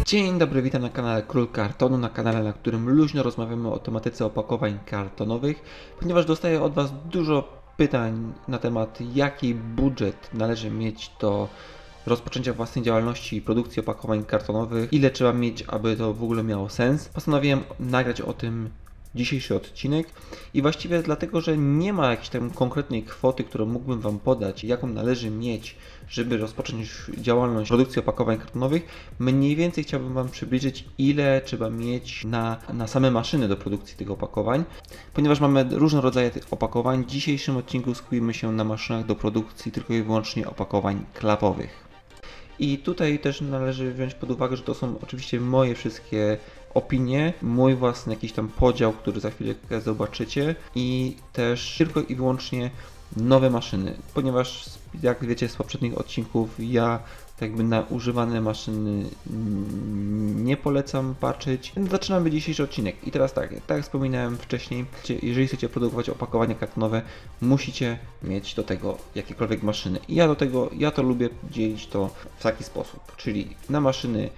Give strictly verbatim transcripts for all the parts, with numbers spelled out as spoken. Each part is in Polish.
Dzień dobry, witam na kanale Król Kartonu, na kanale, na którym luźno rozmawiamy o tematyce opakowań kartonowych, ponieważ dostaję od Was dużo pytań na temat, jaki budżet należy mieć do rozpoczęcia własnej działalności i produkcji opakowań kartonowych, ile trzeba mieć, aby to w ogóle miało sens. Postanowiłem nagrać o tym dzisiejszy odcinek i właściwie dlatego, że nie ma jakiejś tam konkretnej kwoty, którą mógłbym Wam podać, jaką należy mieć, żeby rozpocząć działalność produkcji opakowań kartonowych. Mniej więcej chciałbym Wam przybliżyć, ile trzeba mieć na, na same maszyny do produkcji tych opakowań, ponieważ mamy różne rodzaje tych opakowań. W dzisiejszym odcinku skupimy się na maszynach do produkcji tylko i wyłącznie opakowań klapowych. I tutaj też należy wziąć pod uwagę, że to są oczywiście moje wszystkie opinie, mój własny jakiś tam podział, który za chwilę zobaczycie, i też tylko i wyłącznie nowe maszyny, ponieważ jak wiecie z poprzednich odcinków, ja tak jakby na używane maszyny nie polecam patrzeć. Więc zaczynamy dzisiejszy odcinek. I teraz tak, tak jak wspominałem wcześniej, jeżeli chcecie produkować opakowania kartonowe, musicie mieć do tego jakiekolwiek maszyny. I ja do tego, ja to lubię dzielić to w taki sposób, czyli na maszyny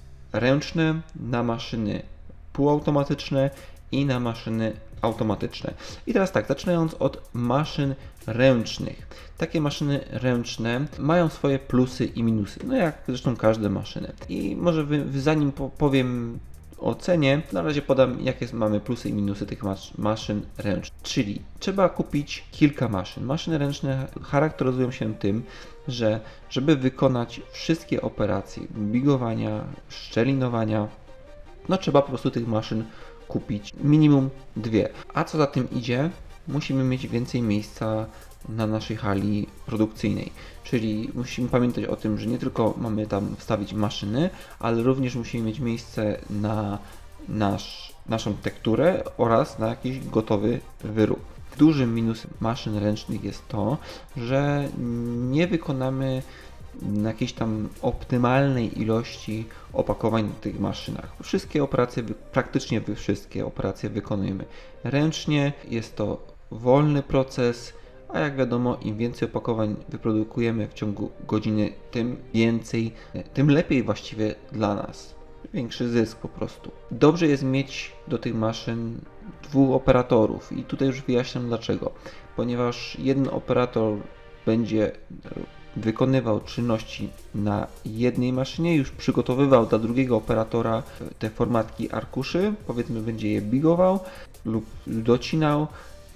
ręczne, na maszyny półautomatyczne i na maszyny automatyczne. I teraz tak, zaczynając od maszyn ręcznych. Takie maszyny ręczne mają swoje plusy i minusy, no jak zresztą każde maszyny. I może wy, zanim powiem o cenie, na razie podam, jakie mamy plusy i minusy tych maszyn ręcznych. Czyli trzeba kupić kilka maszyn. Maszyny ręczne charakteryzują się tym, że żeby wykonać wszystkie operacje bigowania, szczelinowania, no trzeba po prostu tych maszyn kupić minimum dwie. A co za tym idzie, musimy mieć więcej miejsca na naszej hali produkcyjnej. Czyli musimy pamiętać o tym, że nie tylko mamy tam wstawić maszyny, ale również musimy mieć miejsce na nasz, naszą tekturę oraz na jakiś gotowy wyrób. Dużym minusem maszyn ręcznych jest to, że nie wykonamy jakiejś tam optymalnej ilości opakowań na tych maszynach. Wszystkie operacje, praktycznie wszystkie operacje wykonujemy ręcznie. Jest to wolny proces, a jak wiadomo, im więcej opakowań wyprodukujemy w ciągu godziny, tym więcej, tym lepiej właściwie dla nas. Większy zysk po prostu. Dobrze jest mieć do tych maszyn dwóch operatorów i tutaj już wyjaśniam dlaczego. Ponieważ jeden operator będzie wykonywał czynności na jednej maszynie, już przygotowywał dla drugiego operatora te formatki arkuszy, powiedzmy będzie je bigował lub docinał,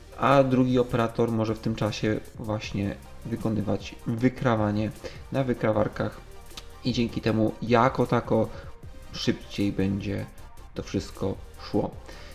a drugi operator może w tym czasie właśnie wykonywać wykrawanie na wykrawarkach i dzięki temu jako tako szybciej będzie to wszystko szło.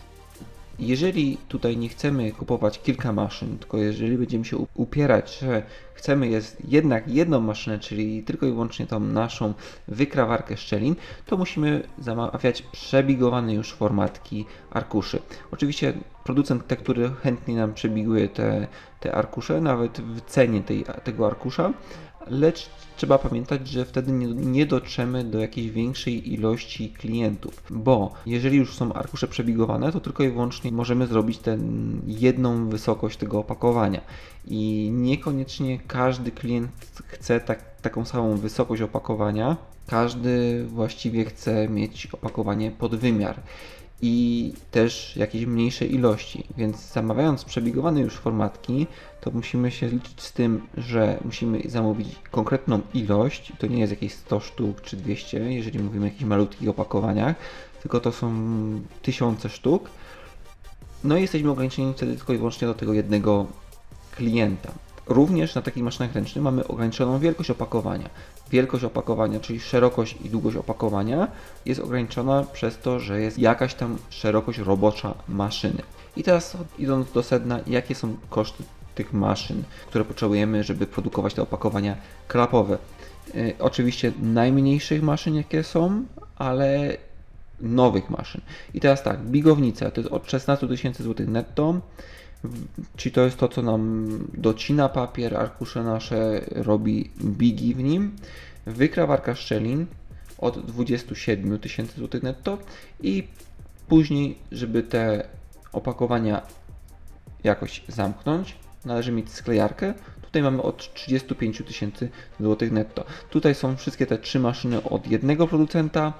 Jeżeli tutaj nie chcemy kupować kilka maszyn, tylko jeżeli będziemy się upierać, że chcemy jest jednak jedną maszynę, czyli tylko i wyłącznie tą naszą wykrawarkę szczelin, to musimy zamawiać przebigowane już formatki arkuszy. Oczywiście producent tektury chętnie nam przebiguje te, te arkusze, nawet w cenie tej, tego arkusza, lecz trzeba pamiętać, że wtedy nie, nie dotrzemy do jakiejś większej ilości klientów, bo jeżeli już są arkusze przebigowane, to tylko i wyłącznie możemy zrobić tę jedną wysokość tego opakowania i niekoniecznie każdy klient chce tak, taką samą wysokość opakowania, każdy właściwie chce mieć opakowanie pod wymiar i też jakieś mniejsze ilości, więc zamawiając przebigowane już formatki, to musimy się liczyć z tym, że musimy zamówić konkretną ilość, to nie jest jakieś sto sztuk czy dwieście, jeżeli mówimy o jakichś malutkich opakowaniach, tylko to są tysiące sztuk, no i jesteśmy ograniczeni wtedy tylko i wyłącznie do tego jednego klienta. Również na takich maszynach ręcznych mamy ograniczoną wielkość opakowania. Wielkość opakowania, czyli szerokość i długość opakowania jest ograniczona przez to, że jest jakaś tam szerokość robocza maszyny. I teraz idąc do sedna, jakie są koszty tych maszyn, które potrzebujemy, żeby produkować te opakowania klapowe. Yy, oczywiście najmniejszych maszyn jakie są, ale nowych maszyn. I teraz tak, bigownica to jest od szesnastu tysięcy złotych netto. Czyli to jest to, co nam docina papier, arkusze nasze, robi bigi w nim. Wykrawarka szczelin od dwudziestu siedmiu tysięcy złotych netto i później, żeby te opakowania jakoś zamknąć, należy mieć sklejarkę. Tutaj mamy od trzydziestu pięciu tysięcy złotych netto. Tutaj są wszystkie te trzy maszyny od jednego producenta.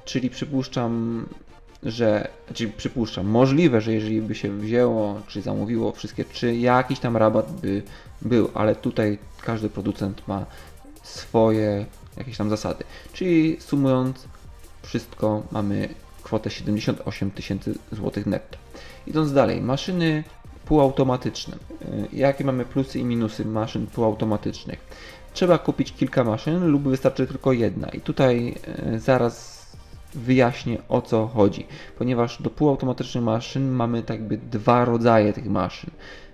czyli przypuszczam, że, czyli przypuszczam, możliwe, że jeżeli by się wzięło, czy zamówiło wszystkie trzy, jakiś tam rabat by był, ale tutaj każdy producent ma swoje jakieś tam zasady. Czyli sumując wszystko, mamy kwotę siedemdziesiąt osiem tysięcy złotych netto. Idąc dalej, maszyny półautomatyczne. Jakie mamy plusy i minusy maszyn półautomatycznych? Trzeba kupić kilka maszyn lub wystarczy tylko jedna. I tutaj zaraz wyjaśnię, o co chodzi, ponieważ do półautomatycznych maszyn mamy tak jakby dwa rodzaje tych maszyn.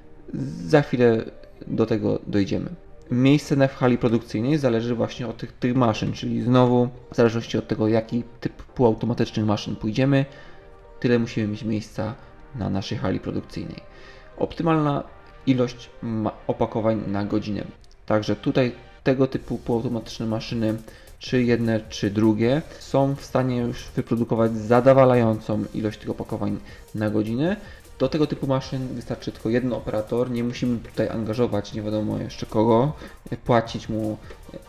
Za chwilę do tego dojdziemy. Miejsce na w hali produkcyjnej zależy właśnie od tych, tych maszyn, czyli znowu w zależności od tego, jaki typ półautomatycznych maszyn pójdziemy, tyle musimy mieć miejsca na naszej hali produkcyjnej. Optymalna ilość opakowań na godzinę. Także tutaj tego typu półautomatyczne maszyny, czy jedne, czy drugie, są w stanie już wyprodukować zadowalającą ilość tych opakowań na godzinę. Do tego typu maszyn wystarczy tylko jeden operator, nie musimy tutaj angażować nie wiadomo jeszcze kogo, płacić mu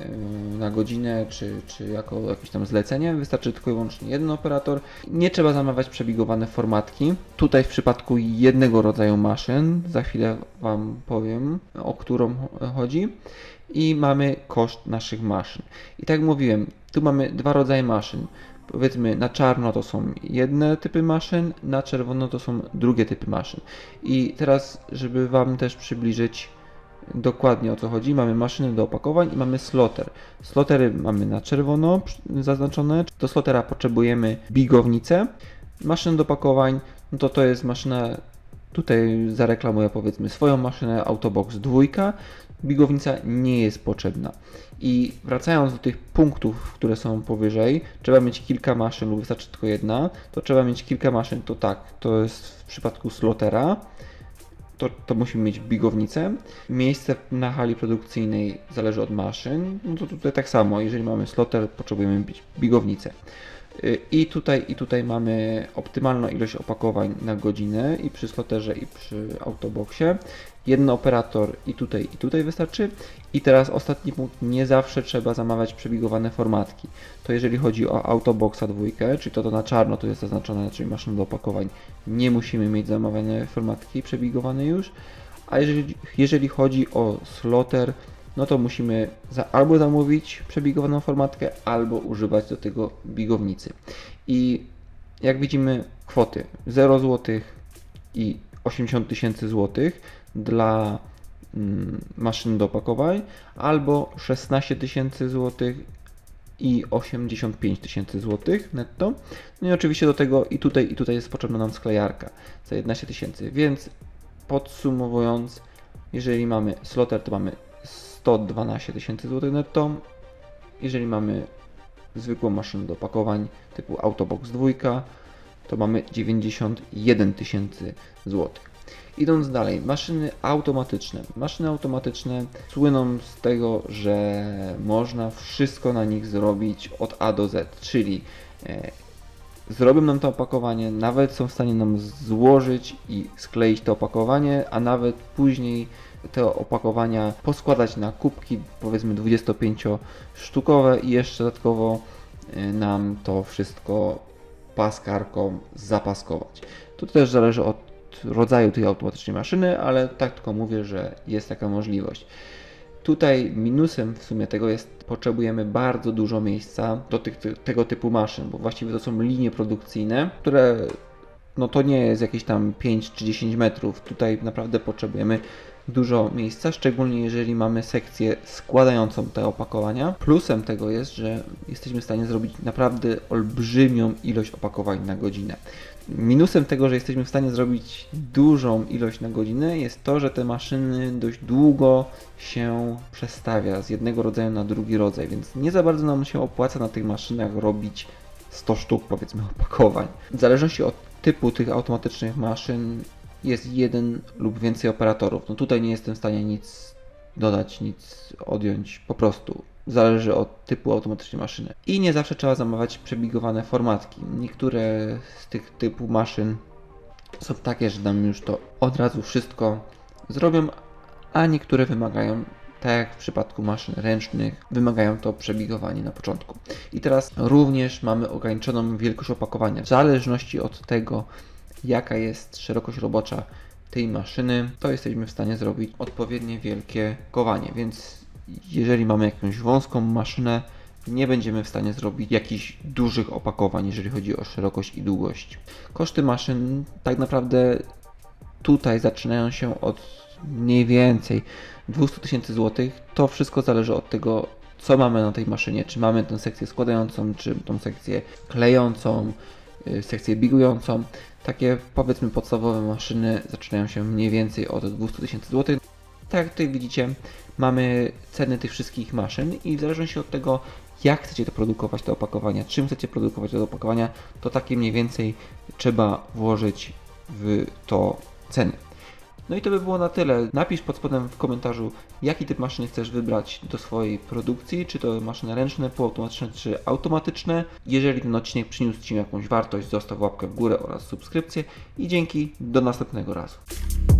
na godzinę czy, czy jako jakieś tam zlecenie, wystarczy tylko i wyłącznie jeden operator. Nie trzeba zamawiać przebigowane formatki. Tutaj w przypadku jednego rodzaju maszyn, za chwilę Wam powiem, o którą chodzi. I mamy koszt naszych maszyn. I tak jak mówiłem, tu mamy dwa rodzaje maszyn. Powiedzmy na czarno to są jedne typy maszyn, na czerwono to są drugie typy maszyn. I teraz, żeby Wam też przybliżyć dokładnie o co chodzi, mamy maszyny do opakowań i mamy sloter. Slotery mamy na czerwono zaznaczone. Do slotera potrzebujemy bigownicę. Maszyny do opakowań, no to to jest maszyna, tutaj zareklamuję powiedzmy swoją maszynę Autobox dwa. Bigownica nie jest potrzebna. I wracając do tych punktów, które są powyżej, trzeba mieć kilka maszyn lub wystarczy tylko jedna, to trzeba mieć kilka maszyn, to tak, to jest w przypadku slotera, to, to musimy mieć bigownicę. Miejsce na hali produkcyjnej zależy od maszyn, no to tutaj tak samo, jeżeli mamy sloter, potrzebujemy mieć bigownicę. I tutaj, I tutaj mamy optymalną ilość opakowań na godzinę i przy sloterze i przy autoboxie. Jeden operator i tutaj i tutaj wystarczy. I teraz ostatni punkt, nie zawsze trzeba zamawiać przebigowane formatki. To jeżeli chodzi o autoboxa dwójkę, czyli to, to na czarno to jest zaznaczone, czyli maszyn do opakowań, nie musimy mieć zamawiane formatki przebigowane już. A jeżeli, jeżeli chodzi o sloter, no to musimy za, albo zamówić przebigowaną formatkę, albo używać do tego bigownicy. I jak widzimy kwoty zero złotych i osiemdziesiąt tysięcy złotych dla mm, maszyn do opakowań, albo szesnaście tysięcy złotych i osiemdziesiąt pięć tysięcy złotych netto. No i oczywiście do tego i tutaj i tutaj jest potrzebna nam sklejarka za jedenaście tysięcy, więc podsumowując, jeżeli mamy sloter, to mamy sto dwanaście tysięcy złotych netto. Jeżeli mamy zwykłą maszynę do opakowań typu Autobox dwa, to mamy dziewięćdziesiąt jeden tysięcy złotych. Idąc dalej, maszyny automatyczne. Maszyny automatyczne słyną z tego, że można wszystko na nich zrobić od A do Z, czyli e, zrobią nam to opakowanie, nawet są w stanie nam złożyć i skleić to opakowanie, a nawet później te opakowania poskładać na kubki, powiedzmy dwudziestopięciosztukowe i jeszcze dodatkowo nam to wszystko paskarką zapaskować. To też zależy od rodzaju tej automatycznej maszyny, ale tak tylko mówię, że jest taka możliwość. Tutaj minusem w sumie tego jest, potrzebujemy bardzo dużo miejsca do tych, tego typu maszyn, bo właściwie to są linie produkcyjne, które no to nie jest jakieś tam pięć czy dziesięć metrów. Tutaj naprawdę potrzebujemy dużo miejsca, szczególnie jeżeli mamy sekcję składającą te opakowania. Plusem tego jest, że jesteśmy w stanie zrobić naprawdę olbrzymią ilość opakowań na godzinę. Minusem tego, że jesteśmy w stanie zrobić dużą ilość na godzinę, jest to, że te maszyny dość długo się przestawia z jednego rodzaju na drugi rodzaj, więc nie za bardzo nam się opłaca na tych maszynach robić sto sztuk, powiedzmy, opakowań. W zależności od typu tych automatycznych maszyn jest jeden lub więcej operatorów. No tutaj nie jestem w stanie nic dodać, nic odjąć, po prostu zależy od typu automatycznej maszyny. I nie zawsze trzeba zamawiać przebigowane formatki. Niektóre z tych typu maszyn są takie, że nam już to od razu wszystko zrobią, a niektóre wymagają tak jak w przypadku maszyn ręcznych, wymagają to przebigowanie na początku. I teraz również mamy ograniczoną wielkość opakowania. W zależności od tego, jaka jest szerokość robocza tej maszyny, to jesteśmy w stanie zrobić odpowiednie wielkie kowanie, więc jeżeli mamy jakąś wąską maszynę, nie będziemy w stanie zrobić jakichś dużych opakowań, jeżeli chodzi o szerokość i długość. Koszty maszyn tak naprawdę tutaj zaczynają się od mniej więcej dwieście tysięcy złotych. To wszystko zależy od tego, co mamy na tej maszynie. Czy mamy tę sekcję składającą, czy tą sekcję klejącą, sekcję bigującą. Takie powiedzmy podstawowe maszyny zaczynają się mniej więcej od dwieście tysięcy złotych. Tak jak tutaj widzicie, mamy ceny tych wszystkich maszyn i w zależności od tego, jak chcecie to produkować, te opakowania, czym chcecie produkować te opakowania, to takie mniej więcej trzeba włożyć w to ceny. No i to by było na tyle. Napisz pod spodem w komentarzu, jaki typ maszyny chcesz wybrać do swojej produkcji, czy to maszyny ręczne, półautomatyczne, czy automatyczne. Jeżeli ten odcinek przyniósł Ci jakąś wartość, zostaw łapkę w górę oraz subskrypcję i dzięki, do następnego razu.